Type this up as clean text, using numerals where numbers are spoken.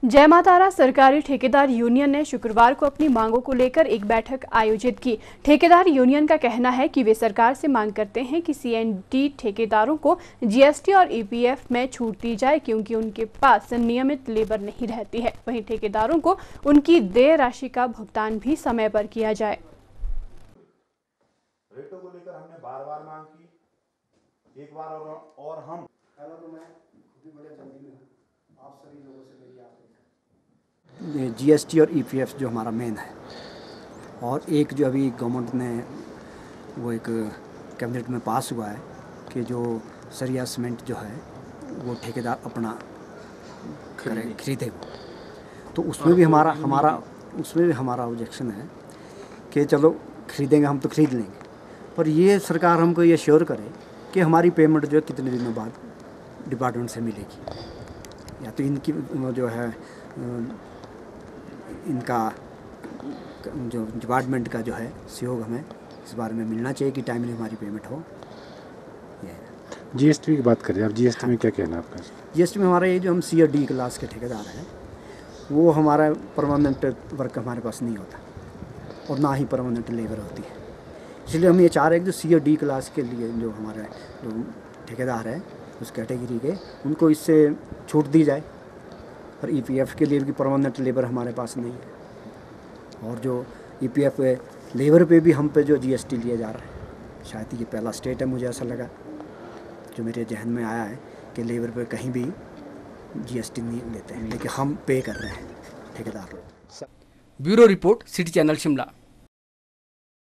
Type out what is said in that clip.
जय मातारा सरकारी ठेकेदार यूनियन ने शुक्रवार को अपनी मांगों को लेकर एक बैठक आयोजित की। ठेकेदार यूनियन का कहना है कि वे सरकार से मांग करते हैं कि सीएनडी ठेकेदारों को जीएसटी और ईपीएफ में छूट दी जाए, क्योंकि उनके पास नियमित लेबर नहीं रहती है। वहीं ठेकेदारों को उनकी देय राशि का भुगतान भी समय पर किया जाए। रेटों को लेकर हमने बार-बार मांग की। एक बार और हम आप सभी लोगों से मेरी जीएसटी और ईपीएफ जो हमारा मेन है, और एक जो अभी गवर्नमेंट ने वो एक कैबिनेट में पास हुआ है कि जो सरिया सीमेंट जो है वो ठेकेदार अपना खरीदे, तो उसमें भी हमारा ऑब्जेक्शन है कि चलो खरीदेंगे, हम तो खरीद लेंगे, पर ये सरकार हमको ये श्योर करे कि हमारी पेमेंट जो है कितने दिनों बाद डिपार्टमेंट से मिलेगी, या तो इनकी जो है इनका जो डिपार्टमेंट का जो है सहयोग हमें इस बारे में मिलना चाहिए कि टाइमली हमारी पेमेंट हो। जीएसटी की बात करें आप, जीएसटी में क्या कहना है आपका? जीएसटी में हमारा ये जो हम सी और डी क्लास के ठेकेदार हैं, वो हमारा परमानेंट वर्क हमारे पास नहीं होता और ना ही परमानेंट लेबर होती है। इसलिए हम ये चाह रहे हैं कि जो सी और डी क्लास के लिए जो हमारे जो ठेकेदार है उस कैटेगरी के, उनको इससे छूट दी जाए। और ईपीएफ के लिए भी परमानेंट लेबर हमारे पास नहीं है, और जो ईपीएफ लेबर पे भी हम पे जो जीएसटी लिया जा रहा है, शायद ये पहला स्टेट है, मुझे ऐसा लगा, जो मेरे जहन में आया है कि लेबर पे कहीं भी जीएसटी नहीं लेते हैं, लेकिन हम पे कर रहे हैं ठेकेदार लोग। Bureau report, city channel Shimla.